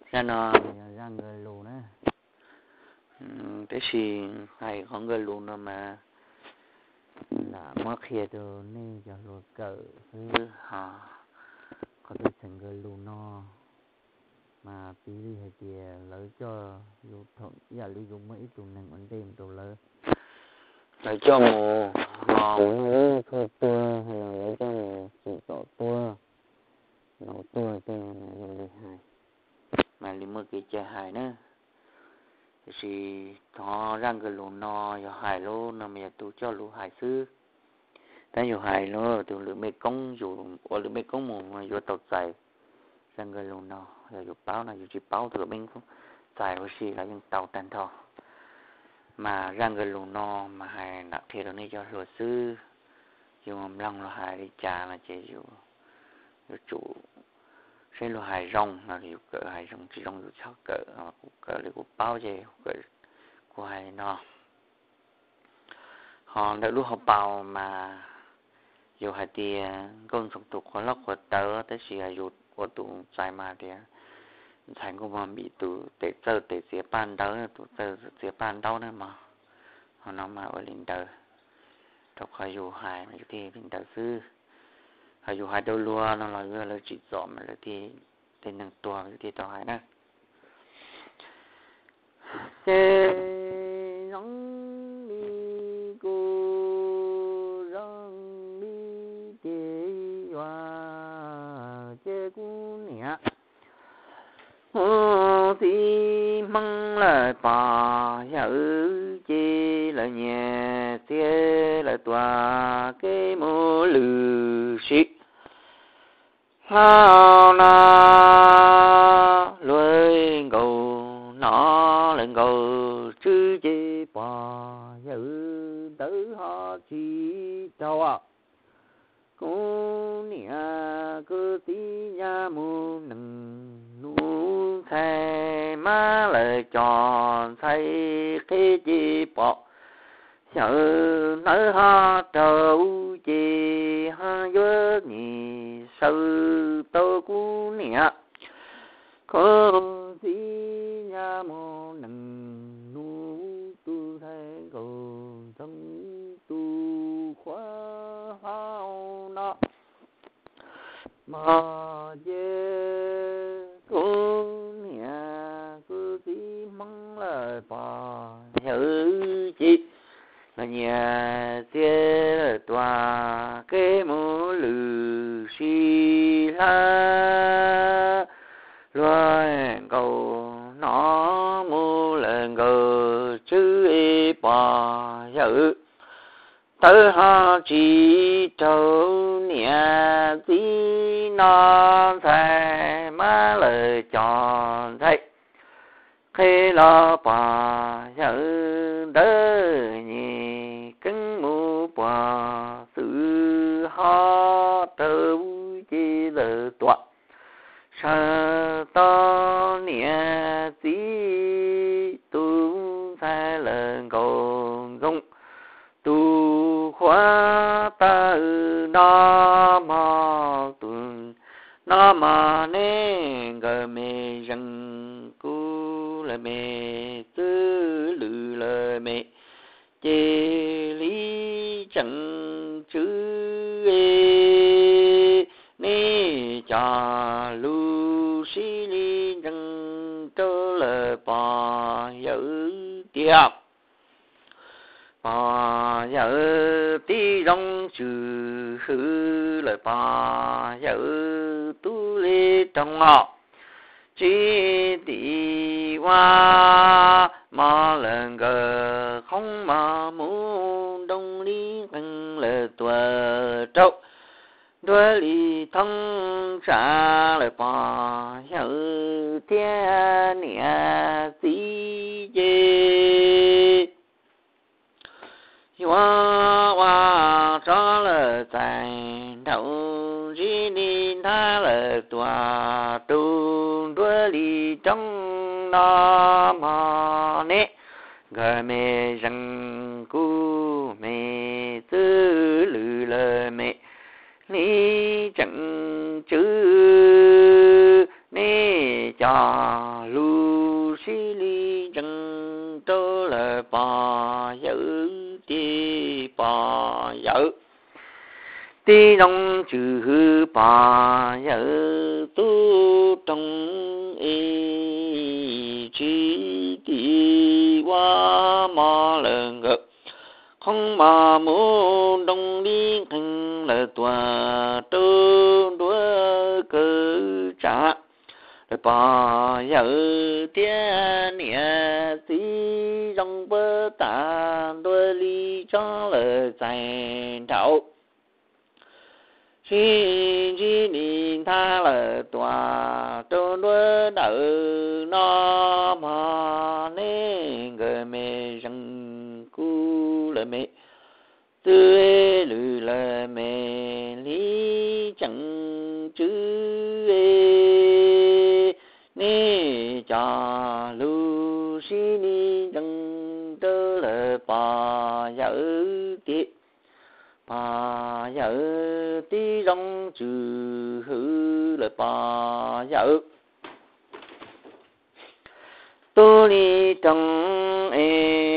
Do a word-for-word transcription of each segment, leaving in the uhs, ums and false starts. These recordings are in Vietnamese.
ra nó ra người lùn á, cái gì hay có người lùn đâu mà là mất kia rồi nên giờ rồi cỡ thứ họ có cái thành người lùn nó mà tí đi hay thì lấy cho lùn thuận giờ lý dùng mấy tụ năng ổn định tụ lỡ lấy cho một ngon thôi tua hay là lấy cho một chỉ tổ tua nấu tua tên là dùng để hài mà lý mơ cái chơi hài nữa thì họ răng cái lùn no giờ hài luôn nó mẹ tụ cho lùn hài xứ ta dù hài nữa tụ lùn mẹ công dù ở lùn mẹ công một mà dù tàu chạy răng cái lùn no giờ dù báo là dù chỉ báo từ bên không chạy với gì là những tàu tràn thọ mà răng cái lùn no mà hài nặng thiệt rồi này cho luật sư dù mà lòng là hài đi trà là chỉ dù dù chủ sẽ là hài rong là dù cỡ hài rong chỉ rong dù sao cỡ cỡ là của báo gì cỡ của hài no họ đã lúc họ bảo mà dù hài thì con sống tục có lóc của tớ tới khi hài dù của tụ dài mà thì thành của mà bị tụ tệ sơ tệ xế ban đó tụ sơ xế ban đâu nữa mà họ nói mà ở linh đời đọc hài dù hài mà thì linh đời sư hài dù hài đâu lúa nó là vừa là chỉ rõ mà là thì tên năng tua thì tao hài nè chê rong đi cô rong đi chê hoa chê cu nè ô thì măng lại bà nhớ chê là nhẹ chê là tòa cái mô lư xịt lao na lôi cầu nó lên cầu chứ chê bà nhớ tới họ chỉ đâu à cô nè cứ tí nhà mù nừng nu thay má lời tròn thay cái chi bỏ sợ nơi ha trâu chi ha nhớ nhì sư tô cú nè có tí nhà mù nừng nu tu thay cầu trong tu khóa hao nó mà dê cô nhà cứ tí măng lời bà nhớ chị là nhà dê tòa cái mũ lư xì la loài cầu nó mũ lần cầu chứ y bà nhớ tới họ chỉ trâu nhẹ tí nó thay má lời tròn thay khi lo bà nhớ đỡ nhì cứng mũ bà sự họ trâu chỉ lời tọa sợ to nhẹ tí tu thay lời cầu dung tu khóa ta nó mà tuần nó mà nên gờ mẹ rằng cu là mẹ tư lự là mẹ chê lý chẳng chữ ê nê cha lu xí lý chẳng trơ là bà giữ tiệp bà nhớ tí rong chữ hư lời bà nhớ tu lê trong ngọ chỉ tí hoa mà lần gờ không mà muốn đông lý bằng lời tùa trâu đuôi lý thông trả lời bà nhớ thiên nhẹ tí dê hoa hoa cho lời tài đầu chỉ đi tha lời tòa tu đuôi lý trong đó mà nè gờ mẹ rằng cu mẹ tư lư lời mẹ lý chẳng chữ nè cha lu si li chân trơ là bà giữ ti bà giữ ti đông chữ hư bà giữ tu trong y chi ti qua ma lần ngực không mà muốn đông đi thành là tòa trơn đua cơ trả bà giờ tiên nhẹ tí trong bơ tàn đôi ly cho lời dành thảo xin chỉ nhìn ta là tòa trơn đua đỡ nó mà nên người mẹ rằng cu là mẹ tươi lư là mẹ lý chẳng chứ ni cha lu si ni chẳng tơ là bà giữ tiệt bà giữ tí trong chữ hư là bà giữ tu ni trong e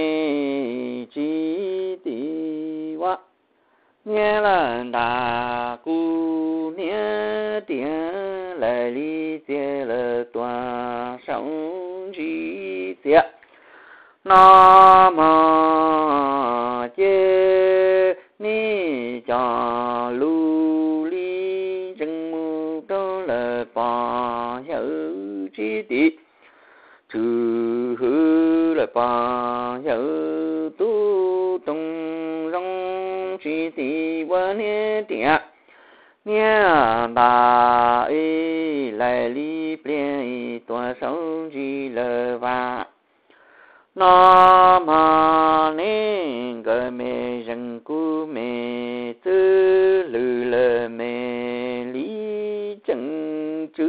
chi ti wa nghe là đà cu nghe tiếng lại lý chế là tòa sống chi tiết nó mà chế ni cho lưu ly chân mưu đó là bà giữ chi tiết trừ hư là bà giữ tu trong rong chi tiết và nghe tiết nghe bà ấy lại lý plei tòa sống chỉ lờ và nó mà nên gọi mẹ rằng cu mẹ tư lư lờ mẹ lý chẳng chứ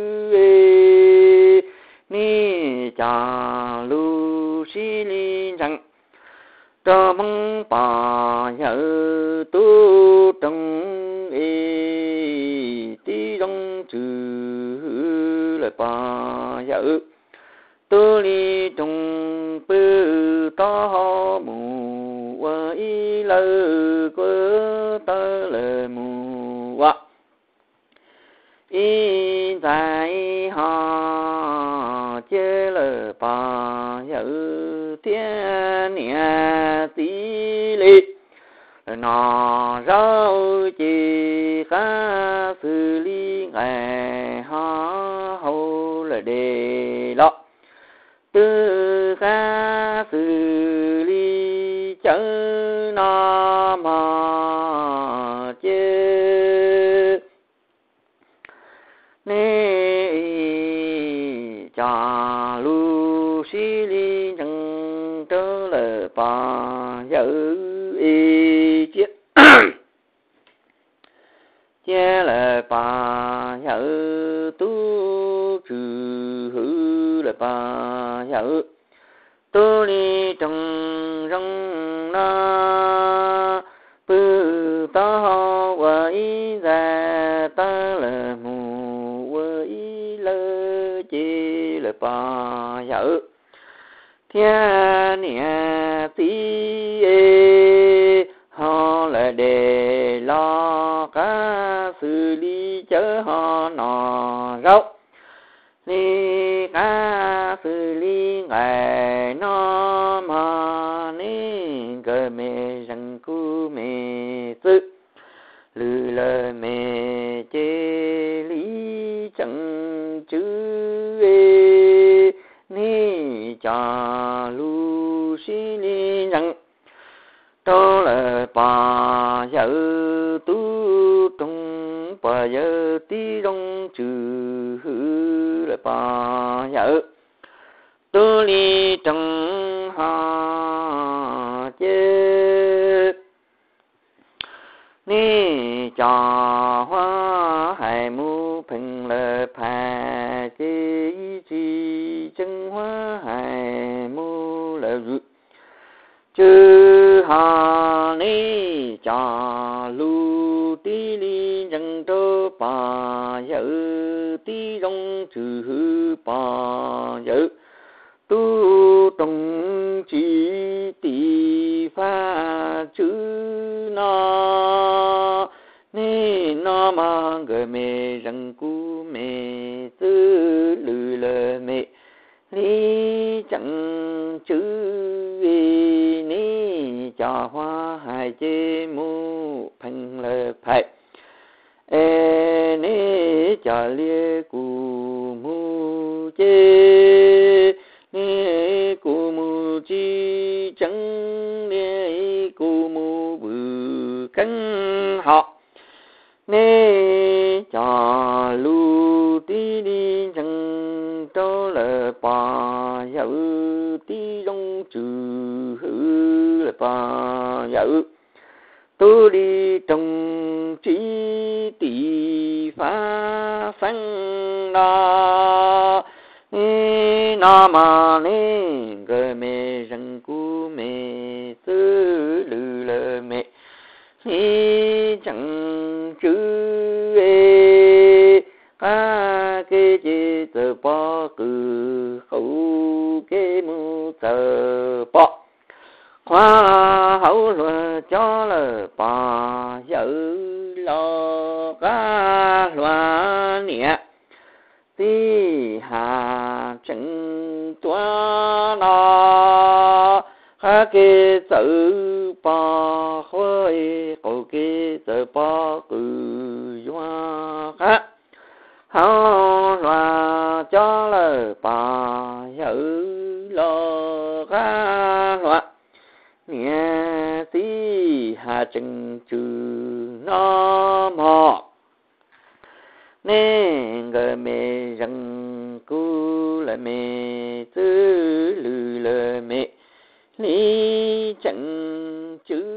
ê ni cha lu si li rằng cho mong bà nhớ tu trong tí trong chữ là bà nhớ tu li trong bư to mù và y lơ quơ tơ lơ mù và y tại họ chế lơ bà nhớ thiên nhẹ tí li nó rau chỉ khá xử lý ngày ha hậu là đề lọ tư khá xử lý chớ nó mà chê nê cha lu xí lý chẳng trở là bà giữ y chiếc che là bà nhớ tu trừ hư là bà nhớ tu đi trong rong na bư ta và y ra ta là mù và y lơ chi là bà nhớ thiên nhẹ tí ê họ là để lo cá xử lý chớ họ nọ rau ni cá xử lý ngày nó mà nên cờ mẹ rằng cu mẹ tư lư lời mẹ chê lý chẳng chứ ê ni cha lu si li rằng đó là bà giữ tu trong bà giữ tí trong trừ hư là bà giữ tu li trong hà chế ni cho hoa hải mu phình là phà chế chi chân hoa hải mu là rự chư hà ni cha lu ti li răng trơ bà giữ ti rong đông chữ bỏ dữ tu đồng chỉ tỷ pha chữ nó nên nó mà người mẹ rằng cú mẹ tư lư lờ mẹ lý chẳng chữ vì ní cho hoa hai chê mu phanh lờ phải ê ní cho lia cù mu chê ní cù mu chi chẳng ní cù mu bự cánh họ nê cho lu tí đi chẳng cho là bà dạo tí trong trừ hư là bà dạo tôi đi trong trí tỷ phá phăng đó nê nó mà nê gờ mẹ rằng cu mẹ tư lư lờ mẹ nê chẳng chữ ê ca kê chê tờ bó cử khẩu kê mu tờ bó hoa hậu lùa cho lờ bà dở lo ca loa nịa tí hà chẳng toa nó ha kê tự bà khơi cổ kê tự bà cử doa khá hao loa cho lờ bà dở lo ca loa nghe tí hà chẳng trừ nó mò nên người mẹ rằng cô là mẹ tư lư là mẹ lý chẳng chữ